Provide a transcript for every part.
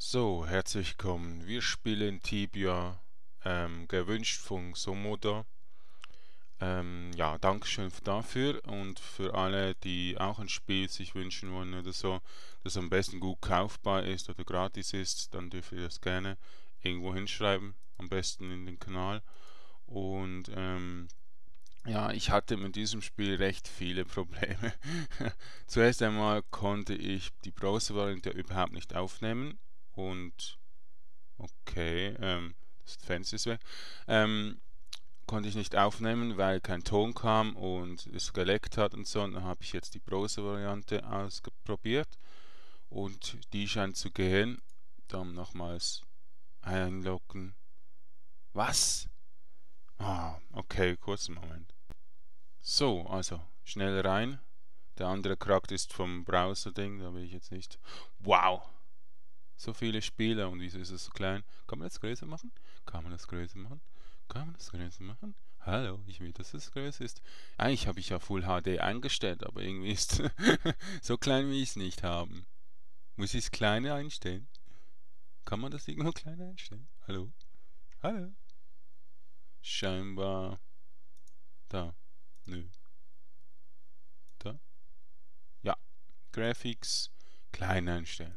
So, herzlich willkommen. Wir spielen Tibia, gewünscht von Somoda. Ja, Dankeschön dafür und für alle, die auch ein Spiel sich wünschen wollen oder so, das am besten gut kaufbar ist oder gratis ist, dann dürft ihr das gerne irgendwo hinschreiben, am besten in den Kanal. Und ja, ich hatte mit diesem Spiel recht viele Probleme. Zuerst einmal konnte ich die Browser-Variante überhaupt nicht aufnehmen und okay, das Fenster ist weg. Ähm, Konnte ich nicht aufnehmen, weil kein Ton kam und es geleckt hat und so. Und dann habe ich jetzt die Browser-Variante ausprobiert und die scheint zu gehen. Dann nochmals einloggen. Was? Ah, okay, kurzen Moment. So, also schnell rein. Der andere Charakter ist vom Browser-Ding, da will ich jetzt nicht. Wow, so viele Spiele und wieso ist es so klein? Kann man das größer machen? Kann man das größer machen? Kann man das größer machen? Hallo, ich will, dass es größer ist. Eigentlich habe ich ja Full HD eingestellt, aber irgendwie ist so klein will ich es nicht haben. Muss ich es kleiner einstellen? Kann man das irgendwo kleiner einstellen? Hallo? Hallo? Scheinbar da. Nö. Da? Ja. Graphics klein einstellen.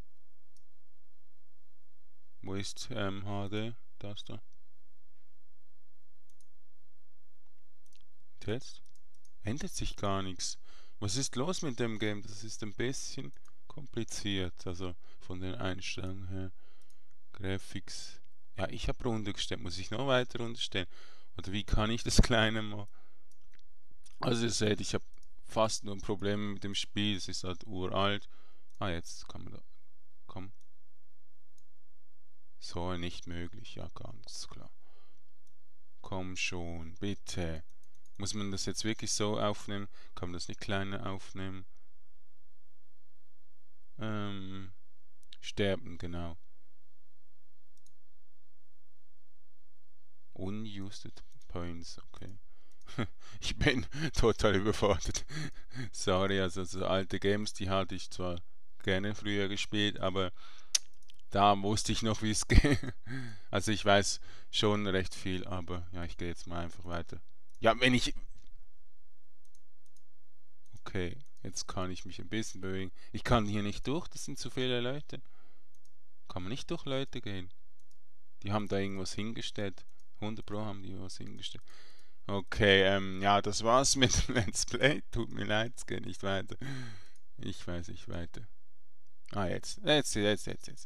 Wo ist HD? Das da. Und jetzt? Ändert sich gar nichts. Was ist los mit dem Game? Das ist ein bisschen kompliziert. Also von den Einstellungen her. Graphics. Ja, ich habe runtergestellt. Muss ich noch weiter runterstellen? Oder wie kann ich das kleine mal? Also ihr seht, ich habe fast nur Probleme mit dem Spiel. Es ist halt uralt. Ah, jetzt kann man da. Komm. So nicht möglich. Ja, ganz klar. Komm schon, bitte. Muss man das jetzt wirklich so aufnehmen? Kann man das nicht kleiner aufnehmen? Ähm, Sterben, genau. Unused Points, okay. Ich bin total überfordert. Sorry, also so alte Games, die hatte ich zwar gerne früher gespielt, aber da wusste ich noch, wie es geht. Also ich weiß schon recht viel, aber ja, ich gehe jetzt mal einfach weiter. Ja, wenn ich... Okay, jetzt kann ich mich ein bisschen bewegen. Ich kann hier nicht durch, das sind zu viele Leute. Kann man nicht durch Leute gehen? Die haben da irgendwas hingestellt. 100 Pro haben die was hingestellt. Okay, ja, das war's mit dem Let's Play. Tut mir leid, es geht nicht weiter. Ich weiß nicht weiter. Ah, jetzt.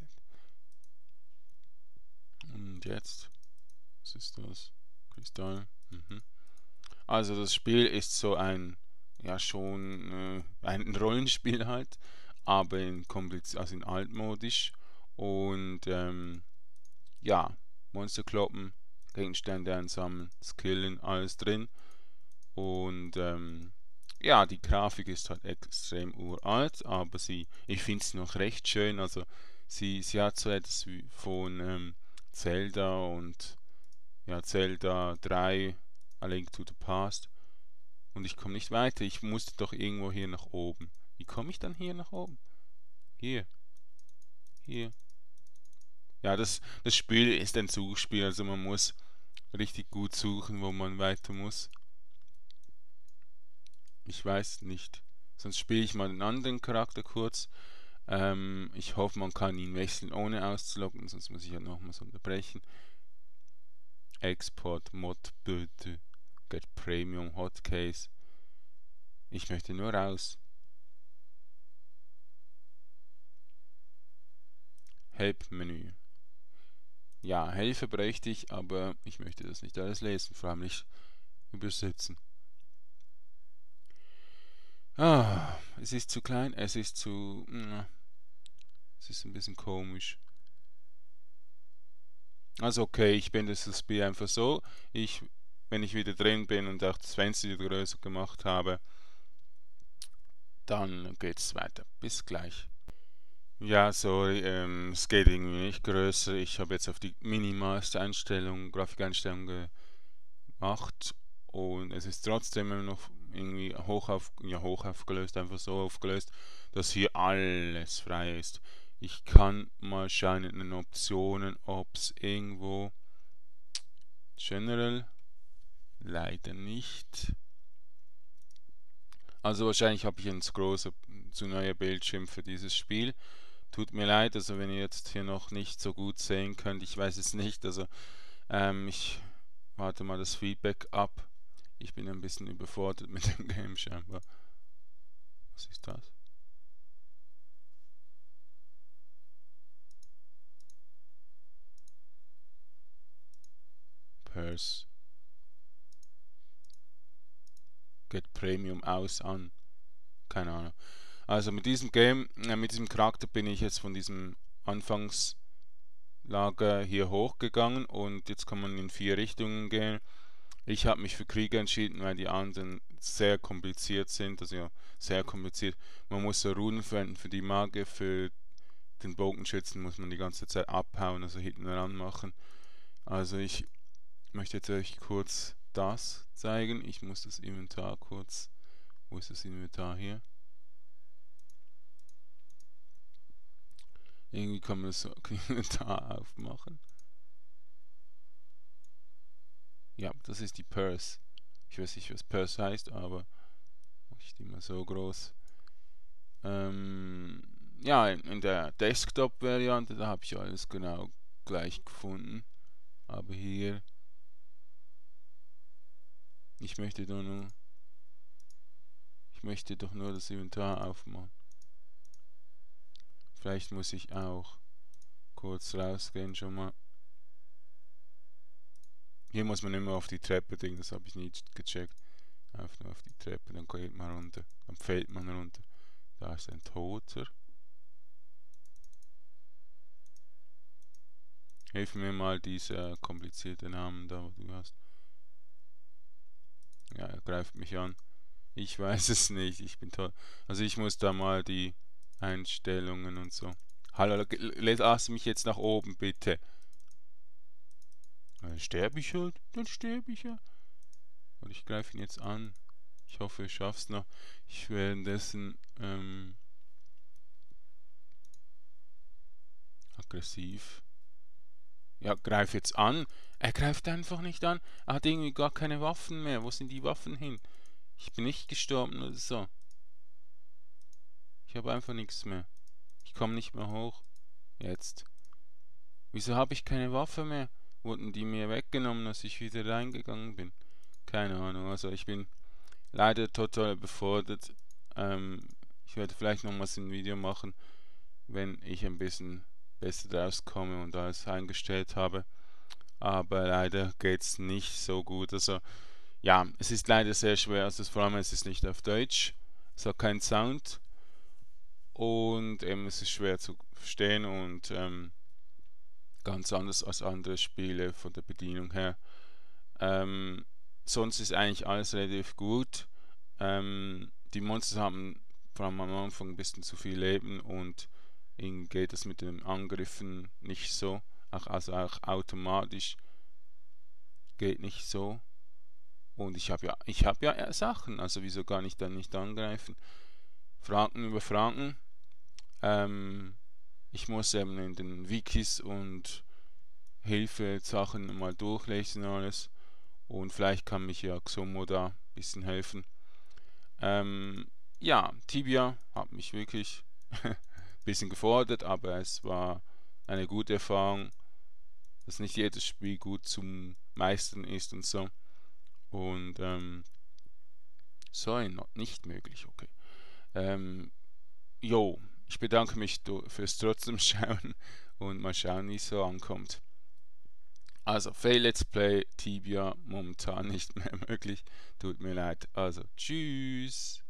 Und jetzt? Was ist das? Kristall. Mhm. Also das Spiel ist so ein, ja schon ein Rollenspiel halt, aber also in altmodisch. Und ja, Monster kloppen, Gegenstände einsammeln, skillen, alles drin. Und ja, die Grafik ist halt extrem uralt, aber ich finde sie noch recht schön. Also sie hat so etwas wie von Zelda und ja, Zelda 3, A Link to the Past. Und ich komme nicht weiter. Ich musste doch irgendwo hier nach oben. Wie komme ich dann hier nach oben? Hier, hier. Ja, das Spiel ist ein Suchspiel, also man muss richtig gut suchen, wo man weiter muss. Ich weiß nicht. Sonst spiele ich mal den anderen Charakter kurz. Ich hoffe, man kann ihn wechseln, ohne auszuloggen, sonst muss ich ja nochmals unterbrechen. Export Mod bitte. Get Premium Hotcase. Ich möchte nur raus. Help-Menü. Ja, Hilfe bräuchte ich, aber ich möchte das nicht alles lesen, vor allem nicht übersetzen. Ah, es ist zu klein, es ist zu... Es ist ein bisschen komisch. Also okay, ich bin das Spiel einfach so. Wenn ich wieder drin bin und auch das Fenster wieder größer gemacht habe, dann geht's weiter. Bis gleich. Ja, sorry, es geht irgendwie nicht größer. Ich habe jetzt auf die minimalste Einstellung, Grafikeinstellung gemacht und es ist trotzdem immer noch irgendwie hoch aufgelöst, einfach so aufgelöst, dass hier alles frei ist. Ich kann mal schauen in den Optionen, ob es irgendwo General, leider nicht. Also wahrscheinlich habe ich ein zu neuer Bildschirm für dieses Spiel. Tut mir leid, also wenn ihr jetzt hier noch nicht so gut sehen könnt, ich weiß es nicht, also ich warte mal das Feedback ab. Ich bin ein bisschen überfordert mit dem Game scheinbar. Was ist das? Purse. Get Premium aus an. Keine Ahnung. Also mit diesem Game, mit diesem Charakter bin ich jetzt von diesem Anfangslager hier hochgegangen und jetzt kann man in 4 Richtungen gehen. Ich habe mich für Krieger entschieden, weil die anderen sehr kompliziert sind, also ja, sehr kompliziert. Man muss so Runen verwenden für die Magier, für den Bogenschützen muss man die ganze Zeit abhauen, also hinten ran machen. Also ich möchte jetzt euch kurz das zeigen. Ich muss das Inventar kurz. Wo ist das Inventar hier? Irgendwie kann man das Inventar aufmachen. Ja, das ist die Purse. Ich weiß nicht, was Purse heißt, aber nicht immer so groß. Ja, in der Desktop-Variante, da habe ich alles genau gleich gefunden. Aber hier, ich möchte doch nur, ich möchte doch nur das Inventar aufmachen. Vielleicht muss ich auch kurz rausgehen schon mal. Hier muss man immer auf die Treppe denken, das habe ich nie gecheckt. Einfach nur auf die Treppe, dann geht man runter, dann fällt man runter. Da ist ein Toter. Hilf mir mal diese komplizierten Namen da, wo du hast. Ja, er greift mich an. Ich weiß es nicht, ich bin toll. Also ich muss da mal die Einstellungen und so. Hallo, lass mich jetzt nach oben, bitte. Dann sterbe ich halt, dann sterbe ich ja. Und ich greife ihn jetzt an. Ich hoffe, ich schaff's noch. Ich währenddessen aggressiv. Ja, greif jetzt an. Er greift einfach nicht an. Er hat irgendwie gar keine Waffen mehr. Wo sind die Waffen hin? Ich bin nicht gestorben oder so. Ich habe einfach nichts mehr. Ich komme nicht mehr hoch. Jetzt. Wieso habe ich keine Waffe mehr? Wurden die mir weggenommen, als ich wieder reingegangen bin? Keine Ahnung. Also ich bin leider total überfordert. Ich werde vielleicht nochmals ein Video machen, wenn ich ein bisschen besser rauskomme und alles eingestellt habe. Aber leider geht es nicht so gut. Also ja, es ist leider sehr schwer. Also vor allem es ist nicht auf Deutsch. Es hat keinen Sound und es ist schwer zu verstehen und ganz anders als andere Spiele von der Bedienung her. Sonst ist eigentlich alles relativ gut. Die Monster haben vor allem am Anfang ein bisschen zu viel Leben und ihnen geht es mit den Angriffen nicht so. Also auch automatisch geht nicht so. Und ich habe ja Sachen, also wieso gar nicht dann nicht angreifen? Franken über Franken. Ich muss eben in den Wikis und Hilfe-Sachen mal durchlesen alles. Und vielleicht kann mich ja Xomo da ein bisschen helfen. Ja, Tibia hat mich wirklich ein bisschen gefordert, aber es war eine gute Erfahrung, dass nicht jedes Spiel gut zum Meistern ist und so. Und sorry, nicht möglich, okay. Jo, ich bedanke mich fürs trotzdem Schauen und mal schauen, wie es so ankommt. Also, Fail Let's Play Tibia momentan nicht mehr möglich. Tut mir leid. Also, tschüss.